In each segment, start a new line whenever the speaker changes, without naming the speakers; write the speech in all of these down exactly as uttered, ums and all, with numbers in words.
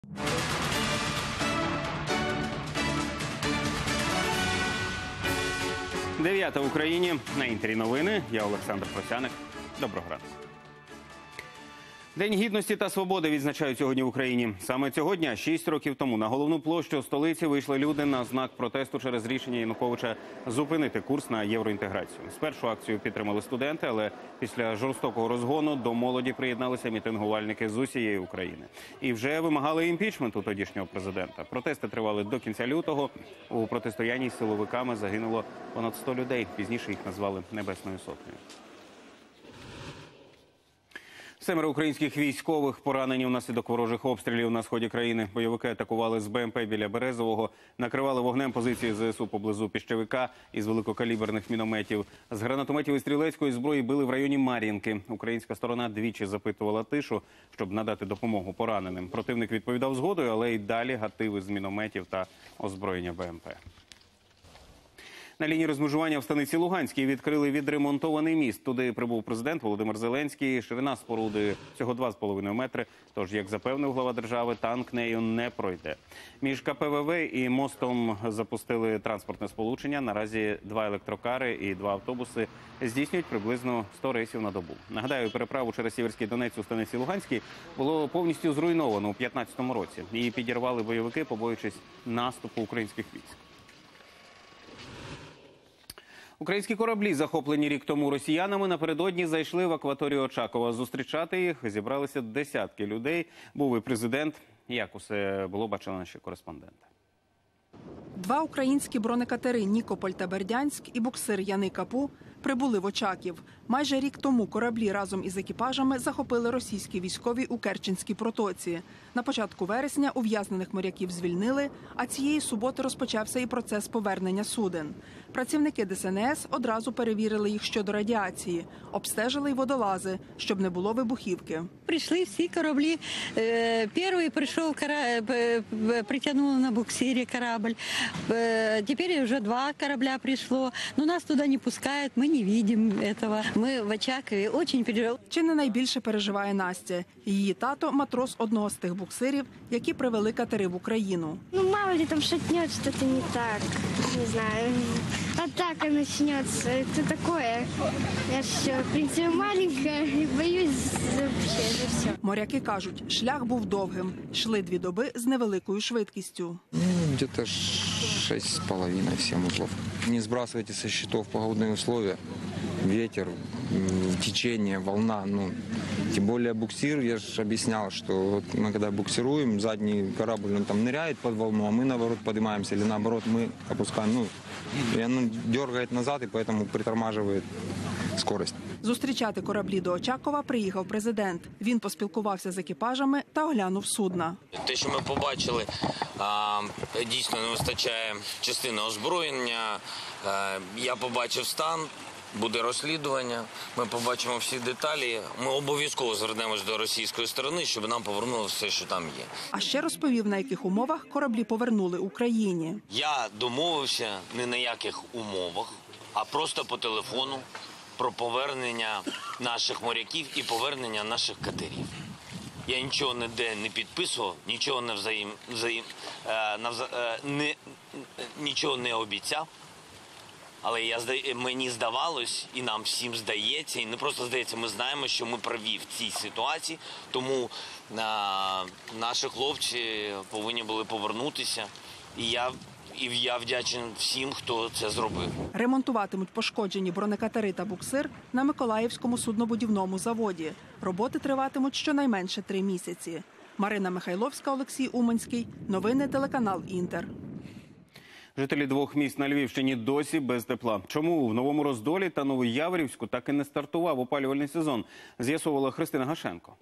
Дев'ята в Україні. На Інтері новини. Я Олександр Просяник. Доброго ранку. День гідності та свободи відзначають сьогодні в Україні. Саме цього дня, шість років тому, на головну площу столиці вийшли люди на знак протесту через рішення Януковича зупинити курс на євроінтеграцію. Спершу акцію підтримали студенти, але після жорстокого розгону до молоді приєдналися мітингувальники з усієї України. І вже вимагали імпічменту тодішнього президента. Протести тривали до кінця лютого. У протистоянні з силовиками загинуло понад сто людей. Пізніше їх назвали Небесною Сотнею. Семеро українських військових поранені внаслідок ворожих обстрілів на сході країни. Бойовики атакували з БМП біля Березового, накривали вогнем позиції ЗСУ поблизу Піщевика із великокаліберних мінометів. З гранатометів і стрілецької зброї били в районі Мар'їнки. Українська сторона двічі запитувала тишу, щоб надати допомогу пораненим. Противник відповідав згодою, але й далі гатив з мінометів та озброєння БМП. На лінії розмежування в станиці Луганській відкрили відремонтований міст. Туди прибув президент Володимир Зеленський. Ширина споруди всього два з половиною метри. Тож, як запевнив глава держави, танк нею не пройде. Між ка пе ве ве і мостом запустили транспортне сполучення. Наразі два електрокари і два автобуси здійснюють приблизно сто рейсів на добу. Нагадаю, переправу через Сіверський Донець у станиці Луганській було повністю зруйновано у п'ятнадцятому році. Її підірвали бойовики, побоюючись наступу українських військ. Українські кораблі, захоплені рік тому росіянами, напередодні зайшли в акваторію Очакова. Зустрічати їх зібралися десятки людей. Був і президент. Як усе було, бачили наші кореспонденти.
Два українські бронекатери «Нікополь» та «Бердянськ» і буксир «Яни Капу» прибули в Очаків. Майже рік тому кораблі разом із екіпажами захопили російські військові у Керченській протоці. На початку вересня ув'язнених моряків звільнили, а цієї суботи розпочався і процес повернення суден. Працівники де ес ен ес одразу перевірили їх щодо радіації, обстежили й водолази, щоб не було вибухівки.
Прийшли всі кораблі. Перший прийшов, притягнули на буксирі корабль. Тепер вже два корабля прийшло. Но нас туди не пускають, ми не бачимо цього. Ми в Очакові дуже переживаємо.
Чи не найбільше переживає Настя? Її тато – матрос одного з тих буксирів, які привели катери в Україну.
Ну, мало ли там шатнет, что-то не так, не знаю. Атака начнется, это такое. Я же, в принципе, маленькая и боюсь вообще за все.
Моряки кажуть, шлях був довгим. Йшли дві доби з невеликою швидкістю.
Ну, где-то шесть с половиной, семь узлов. Не сбрасывайте со счетов погодные условия. Ветер, течение, волна. Ну, тем более буксир, я же объяснял, что вот мы когда буксируем, задний корабль он там ныряет под волну, а мы наоборот поднимаемся, или наоборот мы опускаем. Ну, и оно дергает назад, и поэтому притормаживает скорость.
Зустрічати кораблі до Очакова приїхав президент. Він поспілкувався з екіпажами та оглянув судна.
Те, що ми побачили, дійсно не вистачає частини озброєння. Я побачив стан, буде розслідування, ми побачимо всі деталі. Ми обов'язково звернемось до російської сторони, щоб нам повернули все, що там є.
А ще розповів, на яких умовах кораблі повернули Україні.
Я домовився не на яких умовах, а просто по телефону про повернення наших моряків і повернення наших катерів. Я нічого ніде не підписував, нічого не взаєм, взаєм, е, навза, е, не, нічого не обіцяв. Але я, мені здавалось, і нам всім здається, і не просто здається, ми знаємо, що ми праві в цій ситуації, тому а, наші хлопці повинні були повернутися, і я, і я вдячний всім, хто це зробив.
Ремонтуватимуть пошкоджені бронекатери та буксир на Миколаївському суднобудівному заводі. Роботи триватимуть щонайменше три місяці. Марина Михайловська, Олексій Уманський. Новини телеканал «Інтер».
Жителі двох міст на Львівщині досі без тепла. Чому в Новому Роздолі та Новояворівську так і не стартував опалювальний сезон, з'ясовувала Христина Гашенко.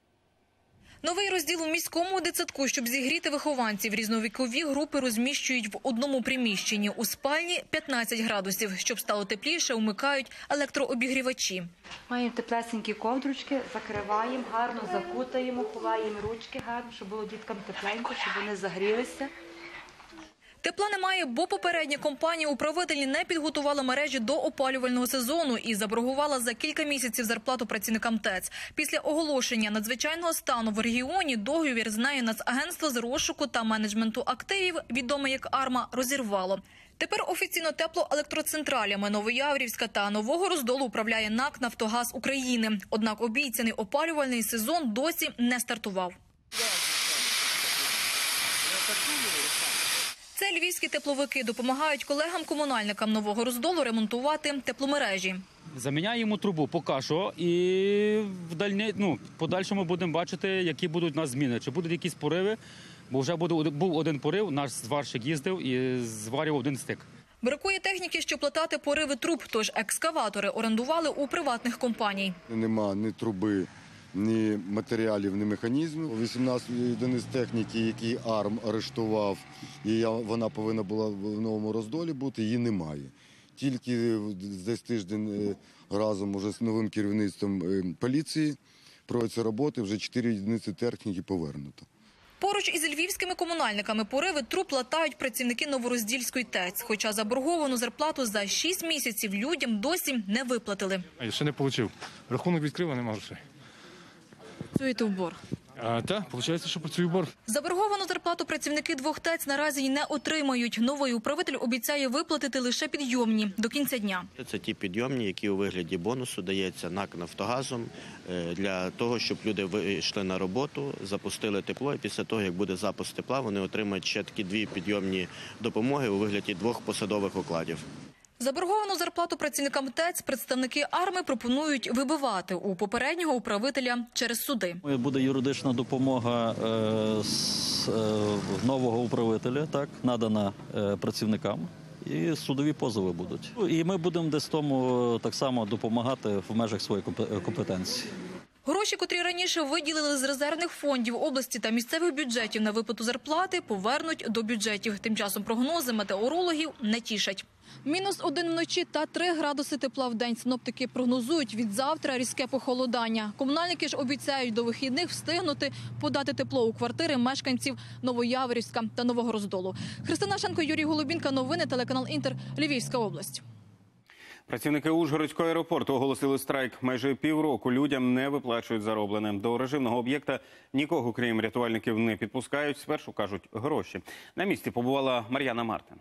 Новий розділ у міському дитсадку, щоб зігріти вихованців. Різновікові групи розміщують в одному приміщенні. У спальні п'ятнадцять градусів. Щоб стало тепліше, умикають електрообігрівачі.
Маємо теплесенькі ковдручки, закриваємо, гарно закутаємо, ховаємо ручки гарно, щоб було діткам тепленько, щоб вони загрілися.
Тепла немає, бо попередня компанія-управителі не підготувала мережі до опалювального сезону і заборгувала за кілька місяців зарплату працівникам ТЕЦ. Після оголошення надзвичайного стану в регіоні договір з нею Нацагентство з розшуку та менеджменту активів, відоме як АРМА, розірвало. Тепер офіційно теплоелектроцентралями Новояворівська та Нового Роздолу управляє НАК «Нафтогаз України». Однак обіцяний опалювальний сезон досі не стартував. Це львівські тепловики допомагають колегам-комунальникам Нового Роздолу ремонтувати тепломережі.
Заміняємо трубу поки що і в дальні, ну, подальшому будемо бачити, які будуть у нас зміни. Чи будуть якісь пориви, бо вже буде, був один порив, наш зварщик їздив і зварював один стик.
Бракує техніки, щоб латати пориви труб, тож екскаватори орендували у приватних компаній.
Нема ні труби, ні матеріалів, ні механізмів. вісімнадцять одиниць техніки, які АРМ арештував, і вона повинна була в Новому Роздолі бути, її немає. Тільки десь тиждень разом уже з новим керівництвом поліції проводяться роботи, вже чотири одиниці техніки повернуто.
Поруч із львівськими комунальниками пориви труб латають працівники Новороздільської ТЕЦ, хоча заборговану зарплату за шість місяців людям досі не виплатили.
А я ще не отримав. Рахунок відкрив, а нема грошей.
Працюєте в борг?
А, так, виходить, що працюю в борг.
Заборговану зарплату працівники двох ТЕЦ наразі й не отримають. Новий управитель обіцяє виплатити лише підйомні до кінця дня.
Це ті підйомні, які у вигляді бонусу дається НАК «Нафтогазом» для того, щоб люди вийшли на роботу, запустили тепло, і після того, як буде запуск тепла, вони отримають ще такі дві підйомні допомоги у вигляді двох посадових окладів.
Заборговану зарплату працівникам ТЕЦ представники АРМи пропонують вибивати у попереднього управителя через суди.
Буде юридична допомога е, з е, нового управителя, так, надана е, працівникам, і судові позови будуть. І ми будемо десь тому так само допомагати в межах своєї компетенції.
Гроші, котрі раніше виділили з резервних фондів області та місцевих бюджетів на виплату зарплати, повернуть до бюджетів. Тим часом прогнози метеорологів не тішать. Мінус один вночі та три градуси тепла в день. Синоптики прогнозують від завтра різке похолодання. Комунальники ж обіцяють до вихідних встигнути подати тепло у квартири мешканців Новояворівська та Нового Роздолу. Христина Шенко, Юрій Голубінка. Новини, телеканал «Інтер», Львівська область.
Працівники Ужгородського аеропорту оголосили страйк. Майже півроку людям не виплачують зароблене. До режимного об'єкта нікого, крім рятувальників, не підпускають. Спершу, кажуть, гроші. На місці побувала Мар'яна Мартин.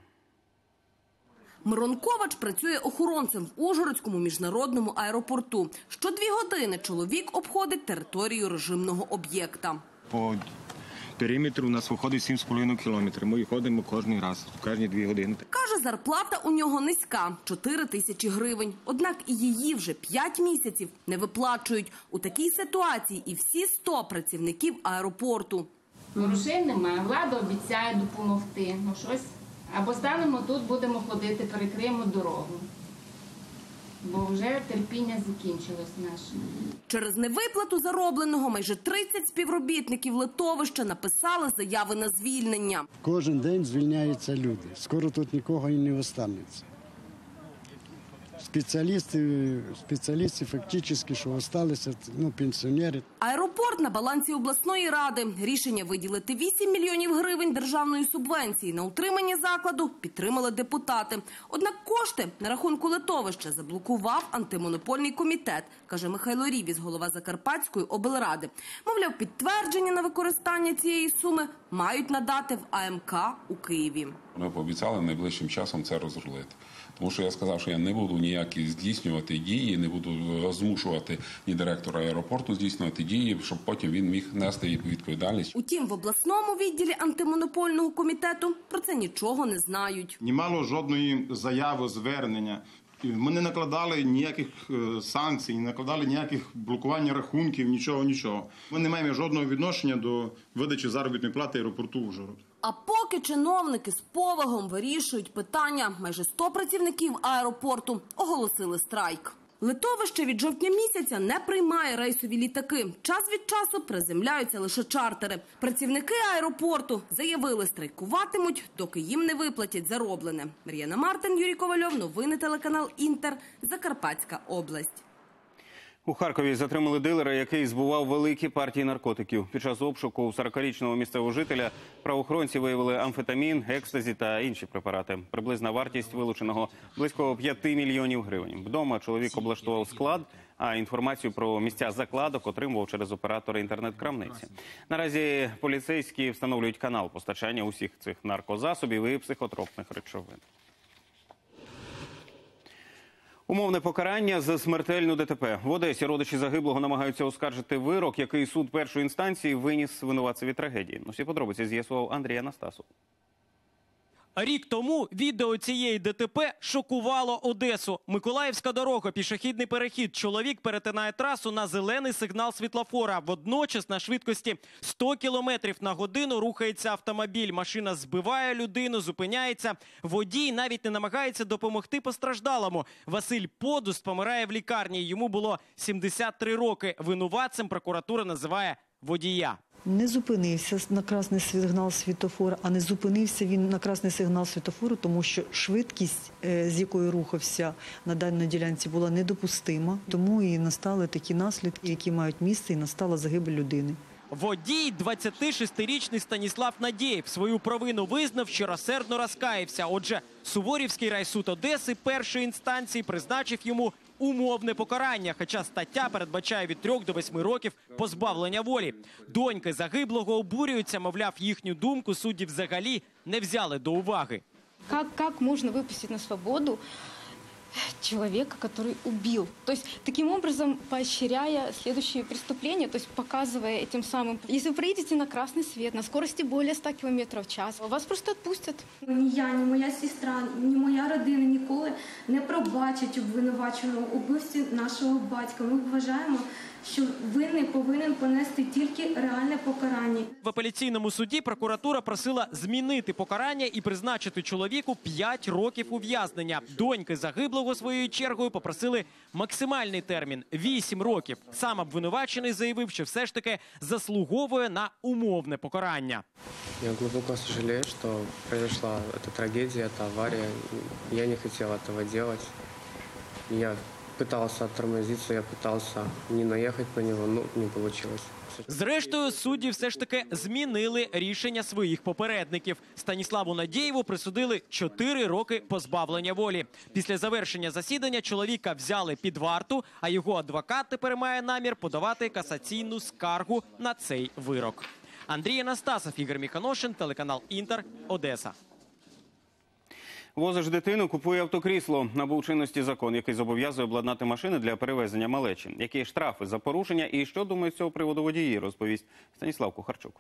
Мирон Ковач працює охоронцем в Ужгородському міжнародному аеропорту. Що дві години чоловік обходить територію режимного об'єкта.
По периметру у нас виходить сім з половиною кілометрів. Ми ходимо кожен раз, кожні дві години.
Каже, зарплата у нього низька – чотири тисячі гривень. Однак і її вже п'ять місяців не виплачують. У такій ситуації і всі сто працівників аеропорту.
Грошей немає, влада обіцяє допомогти. Ну щось. Або станемо тут, будемо ходити, перекриємо дорогу. Бо вже терпіння закінчилось наше.
Через невиплату заробленого майже тридцять співробітників литовища написали заяви на звільнення.
Кожен день звільняються люди. Скоро тут нікого і не останеться. Спеціалісти, спеціалісти фактично, що залишилися, ну, пенсіонери.
Аеропорт на балансі обласної ради. Рішення виділити вісім мільйонів гривень державної субвенції на утримання закладу підтримали депутати. Однак кошти на рахунку литовища заблокував антимонопольний комітет, каже Михайло Рівіс, голова Закарпатської облради. Мовляв, підтвердження на використання цієї суми мають надати в А М К у Києві.
Ми пообіцяли найближчим часом це розрулити. Тому що я сказав, що я не буду ніякі здійснювати дії, не буду змушувати ні директора аеропорту здійснювати дії, щоб потім він міг нести відповідальність.
Утім, в обласному відділі антимонопольного комітету про це нічого не знають.
Немало жодної заяви, звернення. Ми не накладали ніяких санкцій, не накладали ніяких блокування рахунків, нічого, нічого. Ми не маємо жодного відношення до видачі заробітної плати аеропорту Ужгород.
А поки чиновники з повагом вирішують питання, майже сто працівників аеропорту оголосили страйк. Литовище від жовтня місяця не приймає рейсові літаки. Час від часу приземляються лише чартери. Працівники аеропорту заявили, страйкуватимуть, доки їм не виплатять зароблене. Мар'яна Мартин, Юрій Ковальов. Новини, телеканал «Інтер», Закарпатська область.
У Харкові затримали дилера, який збував великі партії наркотиків. Під час обшуку у сорокарічного місцевого жителя правоохоронці виявили амфетамін, екстазі та інші препарати. Приблизна вартість вилученого – близько п'яти мільйонів гривень. Вдома чоловік облаштував склад, а інформацію про місця закладок отримував через оператора інтернет-крамниці. Наразі поліцейські встановлюють канал постачання усіх цих наркозасобів і психотропних речовин. Умовне покарання за смертельну ДТП. В Одесі родичі загиблого намагаються оскаржити вирок, який суд першої інстанції виніс винуватцеві трагедії. Усі подробиці з'ясував Андрій Анастасов.
Рік тому відео цієї ДТП шокувало Одесу. Миколаївська дорога, пішохідний перехід. Чоловік перетинає трасу на зелений сигнал світлофора. Водночас на швидкості сто кілометрів на годину рухається автомобіль. Машина збиває людину, зупиняється. Водій навіть не намагається допомогти постраждалому. Василь Подуст помирає в лікарні. Йому було сімдесят три роки. Винуватцем прокуратура називає водія.
Не зупинився на красний сигнал світофора, а не зупинився він на красний сигнал світофору, тому що швидкість, з якою рухався на даній ділянці, була недопустима. Тому і настали такі наслідки, які мають місце, і настала загибель людини.
Водій, двадцятишестирічний Станіслав Надєєв, свою провину визнав, щиросердно розкаявся. Отже, Суворівський райсуд Одеси першої інстанції призначив йому умовне покарання, хоча стаття передбачає від трьох до восьми років позбавлення волі. Доньки загиблого обурюються, мовляв, їхню думку судді взагалі не взяли до уваги.
Как, как можно выпустить на свободу человека, который убил? То есть таким образом поощряя следующие преступления, то есть показывая этим самым, если вы проедете на красный свет на скорости более ста километров в час, вас просто отпустят.
Ні я, ні моя сестра, ні моя родина ніколи не пробачать обвинуваченого у вбивстві нашого батька. Ми вважаємо, що винний повинен понести тільки реальне покарання.
В апеляційному суді прокуратура просила змінити покарання і призначити чоловіку п'ять років ув'язнення. Доньки загиблого своєю чергою попросили максимальний термін – вісім років. Сам обвинувачений заявив, що все ж таки заслуговує на умовне покарання.
Я глубоко сожалею, что произошла эта трагедия, эта авария. Я не хотел этого делать. Я пытался оттормозиться, я пытался не наехать на него, но не получилось.
Зрештою, судді все ж таки змінили рішення своїх попередників. Станіславу Надєєву присудили чотири роки позбавлення волі. Після завершення засідання чоловіка взяли під варту, а його адвокат тепер має намір подавати касаційну скаргу на цей вирок. Андрій Анастасов, Ігор Міханошин, телеканал «Інтер», Одеса.
Возиш дитину, купує автокрісло. Набув чинності закон, який зобов'язує обладнати машини для перевезення малечі. Які штрафи за порушення і що думають з цього приводу водії, розповість Станіслав Кухарчук.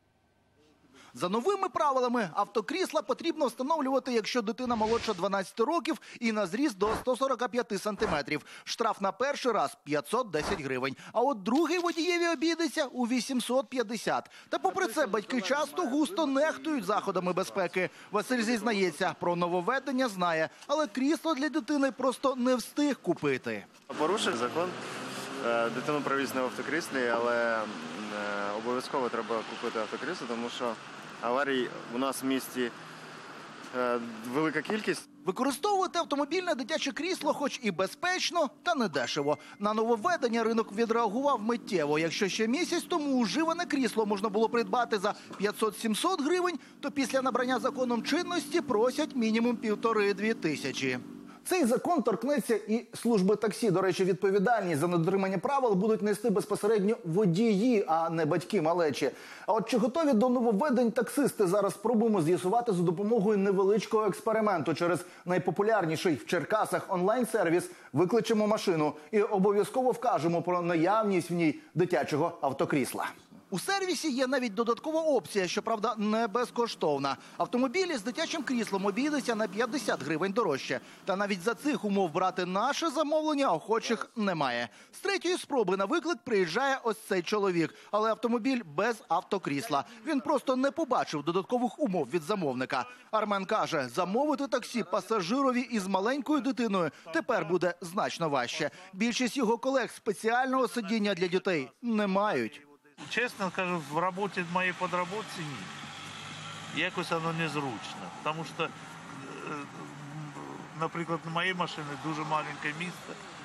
За новими правилами автокрісла потрібно встановлювати, якщо дитина молодша дванадцяти років і на зріст до ста сорока п'яти сантиметрів. Штраф на перший раз – п'ятсот десять гривень, а от другий водієві обійдеться у вісімсот п'ятдесят. Та попри це батьки часто густо нехтують заходами безпеки. Василь зізнається, про нововведення знає, але крісло для дитини просто не встиг купити.
Порушив закон, дитину привіз не в автокріслі, але обов'язково треба купити автокрісло, тому що аварій у нас в місті е, велика кількість.
Використовувати автомобільне дитяче крісло хоч і безпечно, та не дешево. На нововведення ринок відреагував миттєво. Якщо ще місяць тому уживане крісло можна було придбати за п'ятсот-сімсот гривень, то після набрання законом чинності просять мінімум півтори-дві тисячі. Цей закон торкнеться і служби таксі. До речі, відповідальність за недотримання правил будуть нести безпосередньо водії, а не батьки малечі. А от чи готові до нововведень таксисти, зараз спробуємо з'ясувати за допомогою невеличкого експерименту. Через найпопулярніший в Черкасах онлайн-сервіс «Викличемо машину» і обов'язково вкажемо про наявність в ній дитячого автокрісла. У сервісі є навіть додаткова опція, щоправда, не безкоштовна. Автомобілі з дитячим кріслом обійдуться на п'ятдесят гривень дорожче. Та навіть за цих умов брати наше замовлення охочих немає. З третьої спроби на виклик приїжджає ось цей чоловік. Але автомобіль без автокрісла. Він просто не побачив додаткових умов від замовника. Армен каже, замовити таксі пасажирові із маленькою дитиною тепер буде значно важче. Більшість його колег спеціального сидіння для дітей не мають.
Чесно кажу, в роботі моїй подработці ні. Якось воно незручно. Тому що, наприклад, на моїй машині дуже маленьке місце.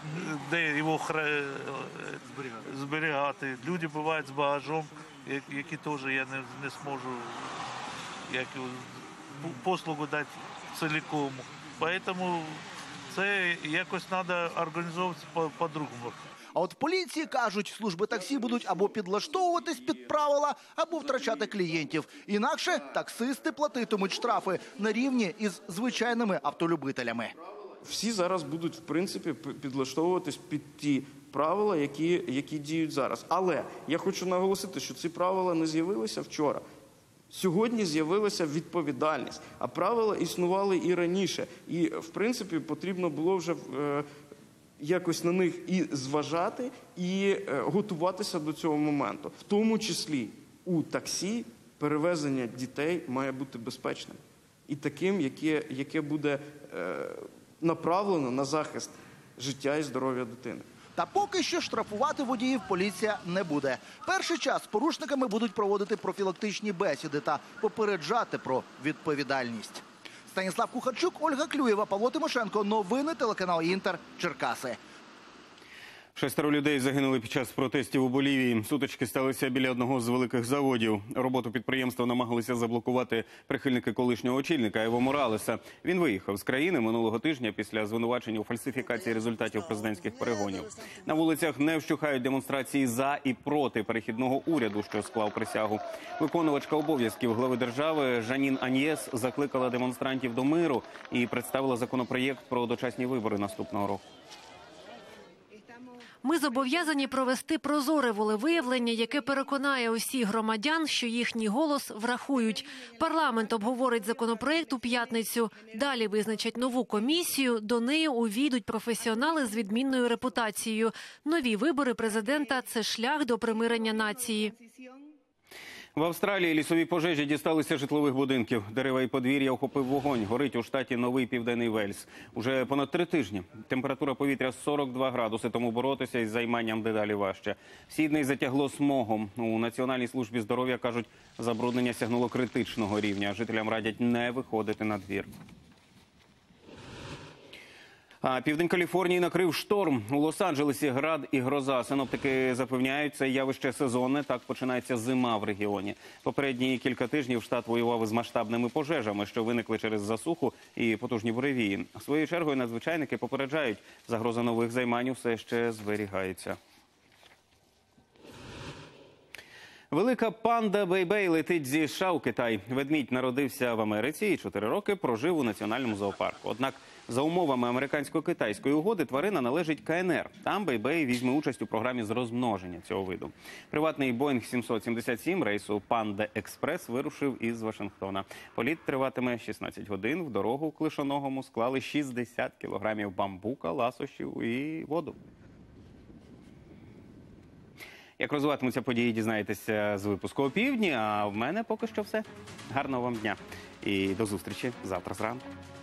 де його хра- зберігати. Люди бувають з багажом, які теж я не, не зможу як, послугу дати цілком. Тому це якось треба організовувати по-другому.
А от в поліції кажуть, служби таксі будуть або підлаштовуватись під правила, або втрачати клієнтів. Інакше таксисти платитимуть штрафи на рівні із звичайними автолюбителями.
Всі зараз будуть, в принципі, підлаштовуватись під ті правила, які, які діють зараз. Але я хочу наголосити, що ці правила не з'явилися вчора. Сьогодні з'явилася відповідальність, а правила існували і раніше. І, в принципі, потрібно було вже е, якось на них і зважати, і е, готуватися до цього моменту. В тому числі у таксі перевезення дітей має бути безпечним. І таким, яке, яке буде е, направлено на захист життя і здоров'я дитини.
Та поки що штрафувати водіїв поліція не буде. Перший час з порушниками будуть проводити профілактичні бесіди та попереджати про відповідальність. Станіслав Кухарчук, Ольга Клюєва, Павло Тимошенко. Новини, телеканал «Інтер», Черкаси.
Шестеро людей загинули під час протестів у Болівії. Сутички сталися біля одного з великих заводів. Роботу підприємства намагалися заблокувати прихильники колишнього очільника Ево Моралеса. Він виїхав з країни минулого тижня після звинувачення у фальсифікації результатів президентських перегонів. На вулицях не вщухають демонстрації за і проти перехідного уряду, що склав присягу. Виконувачка обов'язків глави держави Жанін Аньєс закликала демонстрантів до миру і представила законопроєкт про дочасні вибори наступного року.
Ми зобов'язані провести прозоре волевиявлення, яке переконає усіх громадян, що їхній голос врахують. Парламент обговорить законопроект у п'ятницю. Далі визначать нову комісію. До неї увійдуть професіонали з відмінною репутацією. Нові вибори президента – це шлях до примирення нації.
В Австралії лісові пожежі дісталися житлових будинків. Дерева і подвір'я охопив вогонь. Горить у штаті Новий Південний Вельс. Уже понад три тижні. Температура повітря сорок два градуси, тому боротися із займанням дедалі важче. Сідней затягло смогом. У Національній службі здоров'я кажуть, забруднення сягнуло критичного рівня. Жителям радять не виходити на двір. А південь Каліфорнії накрив шторм. У Лос-Анджелесі град і гроза. Синоптики запевняють, це явище сезонне. Так починається зима в регіоні. Попередні кілька тижнів штат воював із масштабними пожежами, що виникли через засуху і потужні буревії. Своєю чергою надзвичайники попереджають, загроза нових займань все ще зберігається. Велика панда Бей-Бей летить зі США у Китай. Ведмідь народився в Америці і чотири роки прожив у національному зоопарку. Однак, за умовами американсько-китайської угоди, тварина належить Ка Ен Ер. Там Бей-Бей візьме участь у програмі з розмноження цього виду. Приватний Боїнг сімсот сімдесят сім рейсу Панда Експрес вирушив із Вашингтона. Політ триватиме шістнадцять годин. В дорогу клишоногому склали шістдесят кілограмів бамбука, ласощів і воду. Як розвиватимуться події, дізнаєтеся з випуску опівдні. А в мене поки що все. Гарного вам дня. І до зустрічі завтра зранку.